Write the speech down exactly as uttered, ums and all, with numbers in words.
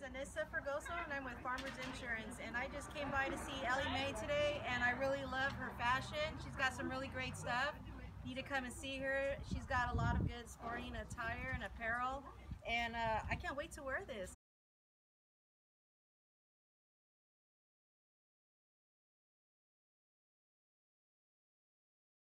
Anissa Fergoso, and I'm with Farmers Insurance, and I just came by to see Ellie Mae today, and I really love her fashion. She's got some really great stuff. You need to come and see her. She's got a lot of good sporting attire and apparel, and uh, I can't wait to wear this.